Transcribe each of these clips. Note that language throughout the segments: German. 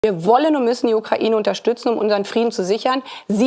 Wir wollen und müssen die Ukraine unterstützen, um unseren Frieden zu sichern.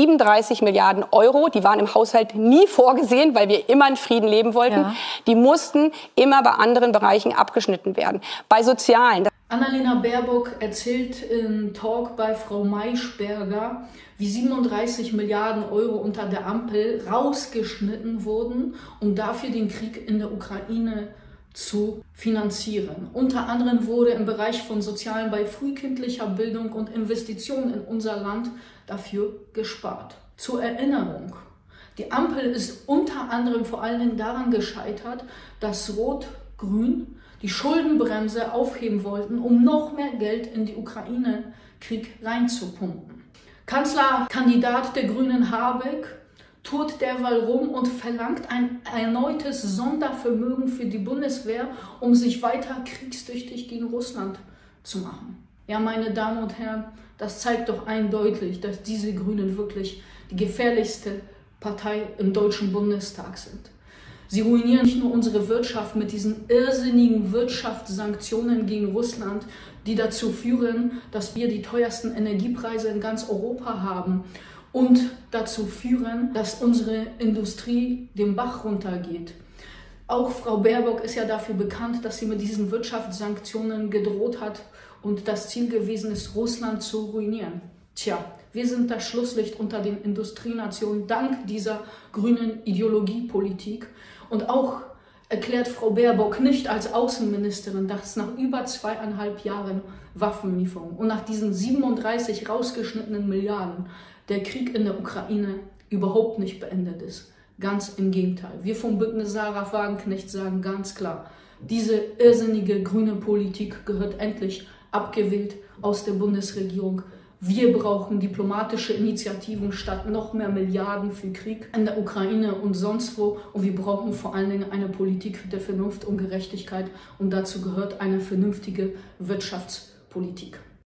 37 Milliarden Euro, die waren im Haushalt nie vorgesehen, weil wir immer in Frieden leben wollten. Ja. Die mussten immer bei anderen Bereichen abgeschnitten werden. Bei Sozialen. Annalena Baerbock erzählt im Talk bei Frau Maischberger, wie 37 Milliarden Euro unter der Ampel rausgeschnitten wurden, um dafür den Krieg in der Ukraine zu finanzieren. Unter anderem wurde im Bereich von Sozialen bei frühkindlicher Bildung und Investitionen in unser Land dafür gespart. Zur Erinnerung: Die Ampel ist unter anderem vor allen Dingen daran gescheitert, dass Rot-Grün die Schuldenbremse aufheben wollten, um noch mehr Geld in die Ukraine-Krieg reinzupumpen. Kanzlerkandidat der Grünen Habeck tourt derweil rum und verlangt ein erneutes Sondervermögen für die Bundeswehr, um sich weiter kriegstüchtig gegen Russland zu machen. Ja, meine Damen und Herren, das zeigt doch eindeutig, dass diese Grünen wirklich die gefährlichste Partei im Deutschen Bundestag sind. Sie ruinieren nicht nur unsere Wirtschaft mit diesen irrsinnigen Wirtschaftssanktionen gegen Russland, die dazu führen, dass wir die teuersten Energiepreise in ganz Europa haben und dazu führen, dass unsere Industrie den Bach runtergeht. Auch Frau Baerbock ist ja dafür bekannt, dass sie mit diesen Wirtschaftssanktionen gedroht hat und das Ziel gewesen ist, Russland zu ruinieren. Tja, wir sind das Schlusslicht unter den Industrienationen dank dieser grünen Ideologiepolitik. Und auch erklärt Frau Baerbock nicht als Außenministerin, dass nach über 2,5 Jahren Waffenlieferung und nach diesen 37 rausgeschnittenen Milliarden der Krieg in der Ukraine überhaupt nicht beendet ist. Ganz im Gegenteil. Wir vom Bündnis Sarah Wagenknecht sagen ganz klar, diese irrsinnige grüne Politik gehört endlich abgewählt aus der Bundesregierung. Wir brauchen diplomatische Initiativen statt noch mehr Milliarden für Krieg in der Ukraine und sonst wo. Und wir brauchen vor allen Dingen eine Politik der Vernunft und Gerechtigkeit. Und dazu gehört eine vernünftige Wirtschaftspolitik.